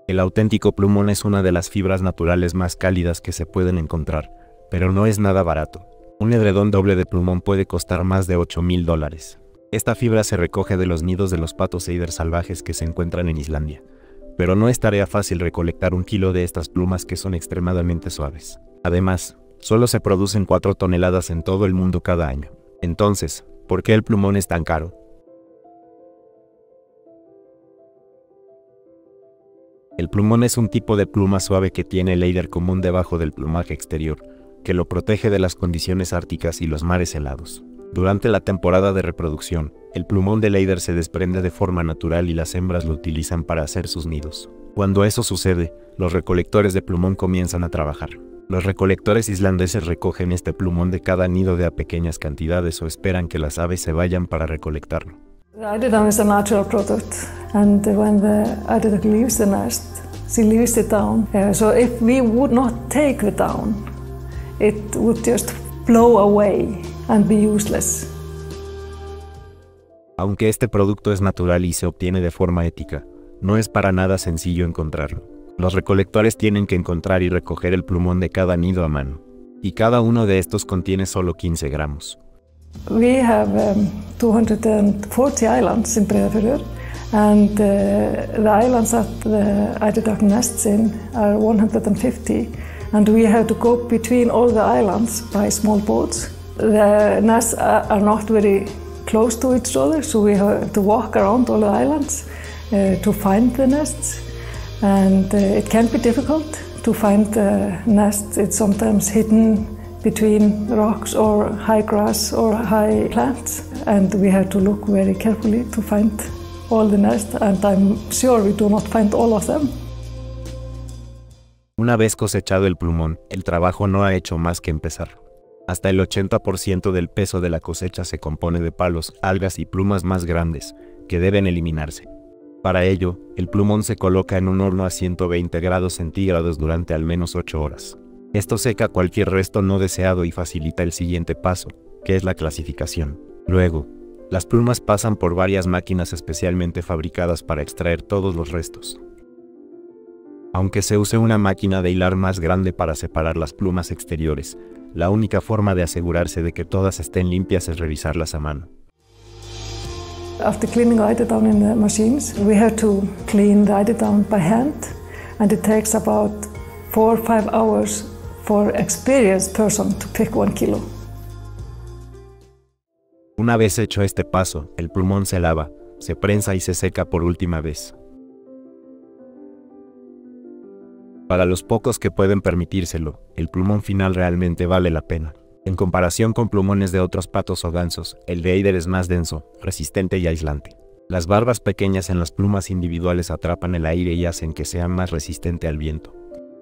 El auténtico plumón es una de las fibras naturales más cálidas que se pueden encontrar, pero no es nada barato. Un edredón doble de plumón puede costar más de $8,000. Esta fibra se recoge de los nidos de los patos eider salvajes que se encuentran en Islandia, pero no es tarea fácil recolectar 1 kilo de estas plumas que son extremadamente suaves. Además, solo se producen 4 toneladas en todo el mundo cada año. Entonces, ¿por qué el plumón es tan caro? El plumón es un tipo de pluma suave que tiene el eider común debajo del plumaje exterior, que lo protege de las condiciones árticas y los mares helados. Durante la temporada de reproducción, el plumón del eider se desprende de forma natural y las hembras lo utilizan para hacer sus nidos. Cuando eso sucede, los recolectores de plumón comienzan a trabajar. Los recolectores islandeses recogen este plumón de cada nido de a pequeñas cantidades o esperan que las aves se vayan para recolectarlo. The eiderdown is a natural product, and when the eiderduck leaves the nest, she leaves the down. So if we would not take the down, it would just blow away and be useless. Aunque este producto es natural y se obtiene de forma ética, no es para nada sencillo encontrarlo. Los recolectores tienen que encontrar y recoger el plumón de cada nido a mano, y cada uno de estos contiene solo 15 gramos. We have 240 islands in Breiðafjörður, and the islands that the eiderduck nests in are 150, and we have to go between all the islands by small boats. The nests are not very close to each other, so we have to walk around all the islands to find the nests, and it can be difficult to find the nests. It's sometimes hidden between rocks or high grass or high plants, and we have to look very carefully to find all the nests, and I'm sure we do not find all of them. Una vez cosechado el plumón, el trabajo no ha hecho más que empezar. Hasta el 80% del peso de la cosecha se compone de palos, algas y plumas más grandes, que deben eliminarse. Para ello, el plumón se coloca en un horno a 120 grados centígrados durante al menos 8 horas. Esto seca cualquier resto no deseado y facilita el siguiente paso, que es la clasificación. Luego, las plumas pasan por varias máquinas especialmente fabricadas para extraer todos los restos. Aunque se use una máquina de hilar más grande para separar las plumas exteriores, la única forma de asegurarse de que todas estén limpias es revisarlas a mano. After cleaning the eiderdown in the machines, we have to clean the eiderdown by hand, and it takes about 4 or 5 hours for an experienced person to pick 1 kilo. Una vez hecho este paso, el plumón se lava, se prensa y se seca por última vez. Para los pocos que pueden permitírselo, el plumón final realmente vale la pena. En comparación con plumones de otros patos o gansos, el de eider es más denso, resistente y aislante. Las barbas pequeñas en las plumas individuales atrapan el aire y hacen que sean más resistente al viento.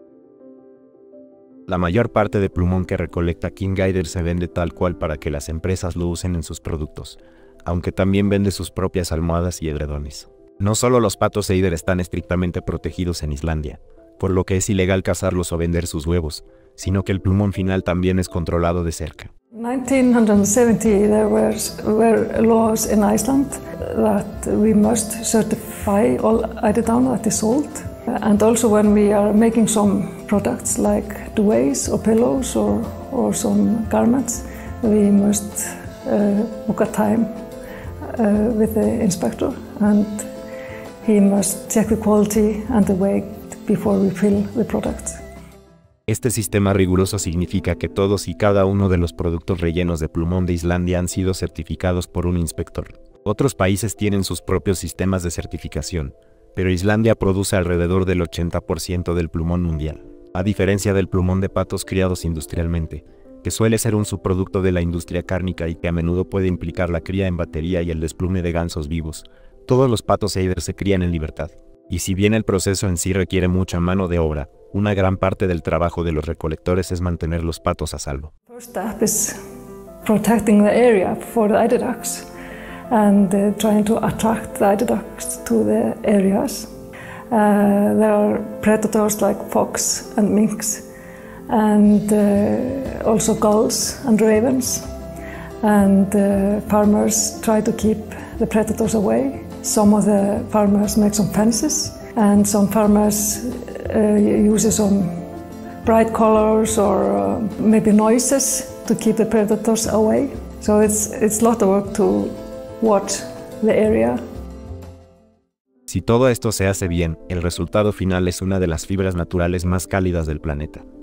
La mayor parte de plumón que recolecta King Eider se vende tal cual para que las empresas lo usen en sus productos, aunque también vende sus propias almohadas y edredones. No solo los patos eider están estrictamente protegidos en Islandia, por lo que es ilegal cazarlos o vender sus huevos, sino que el plumón final también es controlado de cerca. In 1970 there were laws in Iceland that we must certify all eiderdown that is sold. And also when we are making some products like duvets or pillows or some garments, we must book a time with the inspector, and he must check the quality and the weight before we fill the products. Este sistema riguroso significa que todos y cada uno de los productos rellenos de plumón de Islandia han sido certificados por un inspector. Otros países tienen sus propios sistemas de certificación, pero Islandia produce alrededor del 80% del plumón mundial. A diferencia del plumón de patos criados industrialmente, que suele ser un subproducto de la industria cárnica y que a menudo puede implicar la cría en batería y el desplume de gansos vivos, todos los patos eider se crían en libertad. Y si bien el proceso en sí requiere mucha mano de obra, una gran parte del trabajo de los recolectores es mantener los patos a salvo. First step is protecting the area for the eiderducks and trying to attract the eiderducks to the areas. There are predators like fox and minks, and also gulls and ravens, and farmers try to keep the predators away. Some of the farmers make some fences And some farmers use some bright colors or maybe noises to keep the predators away. So it's a lot of work to watch the area. Si todo esto se hace bien, el resultado final es una de las fibras naturales más cálidas del planeta.